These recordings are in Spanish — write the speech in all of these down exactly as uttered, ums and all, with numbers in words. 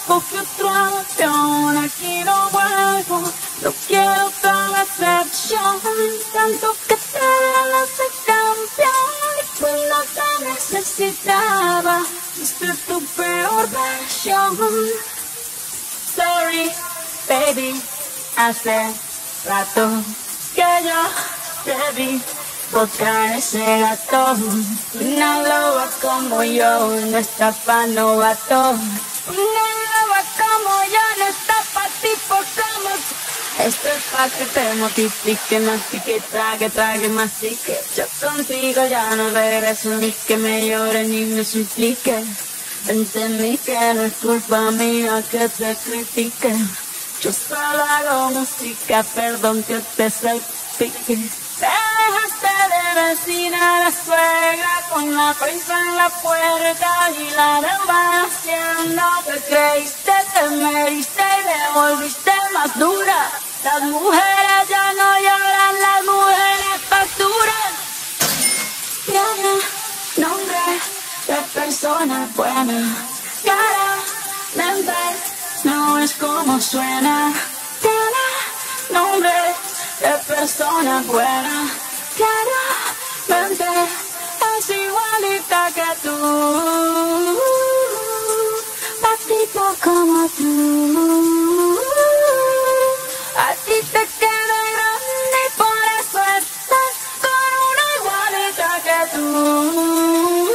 cogí otro avión, aquí no vuelvo, no quiero otra decepción, tanto que te hace campeón, y cuando te necesitaba, fuiste tu peor versión. Sorry, baby, hace rato que yo te vi botar ese gato. Una loba como yo no está pa' novato. Una loba como yo no está pa' tipo como tú. Esto es pa' que te mortifique, mastique, trague, trague, mastique. Yo contigo ya no regreso, ni que me llore ni me suplique. Entendí que no es culpa mía que te critique. Yo solo hago música, perdón que te salpique. Te dejaste de vecina a la suegra con la prisa en la puerta y la deuda haciendo. Te creíste, te mediste y te volviste más dura. Las mujeres ya no lloran, las mujeres facturan. Tiene nombre de persona buena, claramente no es como suena. Tiene nombre de persona buena, claramente es igualita que tú, pa' tipo como tú. A ti te queda grande y por eso estás con una igualita que tú.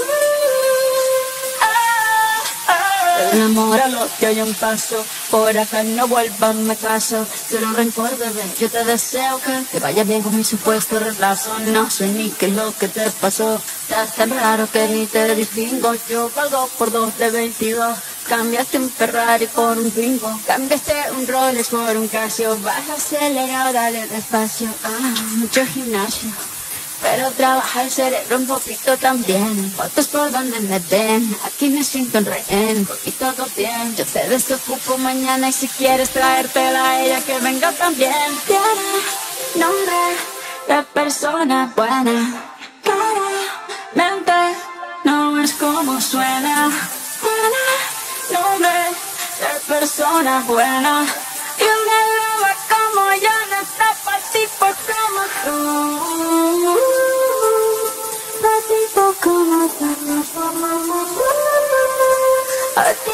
Enamóralo, que hay un paso, por acá no vuelvas, me caso. Cero rencor, bebé, yo te deseo que te vaya bien con mi supuesto reemplazo. No sé ni qué es lo que te pasó, estás tan raro que ni te distingo. Yo valgo por dos de veintidós, cambiaste un Ferrari por un Twingo, cambiaste un Rolex por un Casio. Baja acelerado, dale despacio, ah, mucho gimnasio, pero trabaja el cerebro un poquito también. Fotos por donde me ven, aquí me siento en rehén, y todo bien. Yo te desocupo mañana y si quieres traértela a ella que venga también. Tiene nombre de persona buena, claramente no es como suena. Tiene nombre de persona buena, y una loba como yo no está pa' tipos como tú. Pa' tipo como tú. A